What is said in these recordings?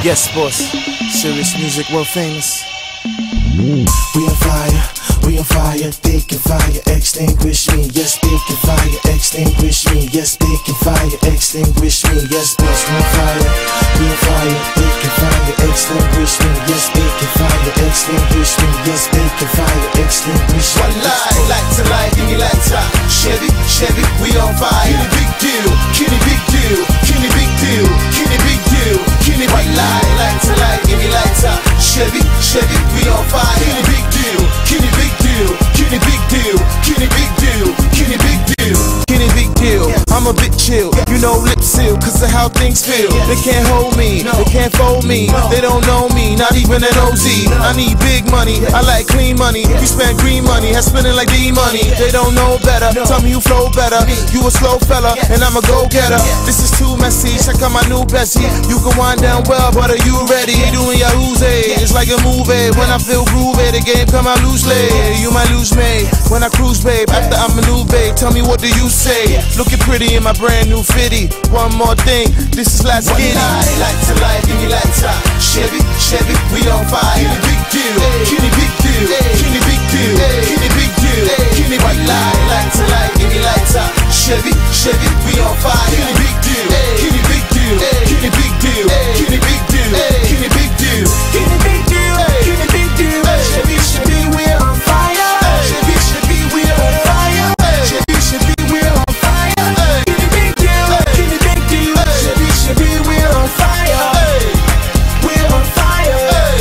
Yes, boss. Serious music, world famous. We on fire, they can fire, extinguish me. Yes, they can fire, extinguish me. Yes, they can fire, extinguish me. Yes, boss, we on fire, they can fire, extinguish me. Yes, they can fire, extinguish me. Yes, they can fire, extinguish me. One light to light, give me lighter. Chevy, we on fire. Kenny big deal, Kenny big deal, Kenny big deal, Kenny big deal, Kenny big deal. Light to light, give me lighter. Chevy, we on fire. Kenny big deal, Kenny big deal, Kenny big deal, Kenny big deal, Kenny big deal, Kenny big deal. I'm a bit chill, you know, lip seal, cause of how things feel. They can't hold me, they can't fold me. They don't know me, not even an OZ. I need big money, I like clean money. You spend green money, I spend it like D money. They don't know better, tell me you flow better. You a slow fella, and I'm a go-getter. This is too messy, check out my new Bessie. You can wind down well, but are you ready? Doing Yahoo's it's like a movie. When I feel groovy, the game come out loosely. You might lose me when I cruise, babe. After I maneuver, babe, tell me what do you say? Looking pretty in my brand new fitty. One more thing, this is last kitty. Light to light, give me lighter. Chevy, we on fire. Kenny big deal, Kenny big deal, Kenny big deal, Kenny big deal, Kenny big deal. Light to light, give me lighter. Chevy, we on fire. Kenny big deal, Kenny big deal, Kenny big deal, Kenny big deal, Kenny big deal, Kenny big deal, Kenny big deal. Chevy, we're on fire. Chevy, we're on fire. Chevy, we're on fire. Kenny big deal, Kenny big deal. Chevy, we're on fire. We're on fire.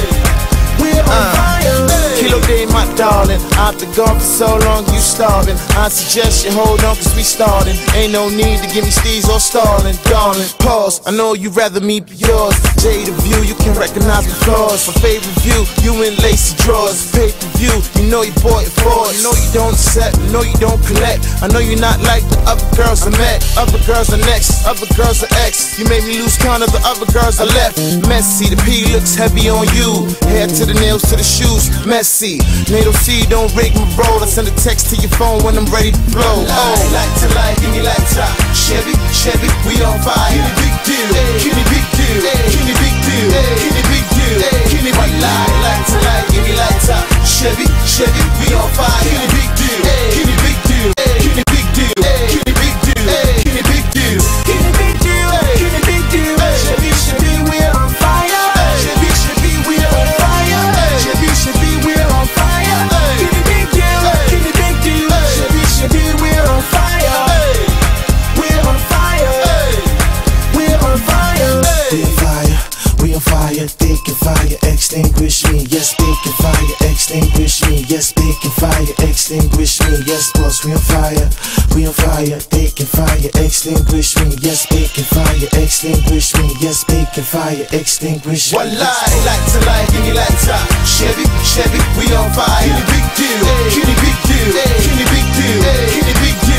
We're on fire. Kilo Day, my darling. Out the golf for so long, you starving. I suggest you hold on, cause we starting. Ain't no need to give me steez or stalling. Darling, pause, I know you'd rather me be yours. J the view, you can recognize my flaws. My favorite view, you in lacy drawers. Pay per view, you know you bought it for. You know you don't accept, you know you don't collect. I know you're not like the other girls I met. Other girls are next, other girls are ex. You made me lose count of the other girls I left. Messy, the P looks heavy on you. Hair to the nails to the shoes, messy. Naeto-c, don't break my roll. I send a text to your phone when I'm ready to blow. Light to light, give me lighter. Chevy, we on fire. Kenny big deal, Kenny big deal, Kenny big deal, Kenny big deal, Kenny big deal. Light to light, give me lighter. Chevy, we on fire. Kenny big deal, Kenny big deal, Kenny big deal, Kenny big deal, Kenny big deal, Kenny big deal, Kenny big deal. Chevy, we're on fire. Chevy, we're on fire. Chevy, we're on fire. Kenny big deal, Kenny big deal. Chevy, we're on fire. We're on fire. We're on fire. We on fire, they can fire, extinguish me. Yes, they can fire, extinguish me. Yes, they can fire, extinguish me. Yes, boss, we on fire, they can fire, extinguish me. Yes, they can fire, extinguish me. Yes, they can fire, extinguish me. One light to light, give me lighter. Chevy, we on fire. Kenny big deal, Kenny big deal, Kenny big deal, Kenny big deal.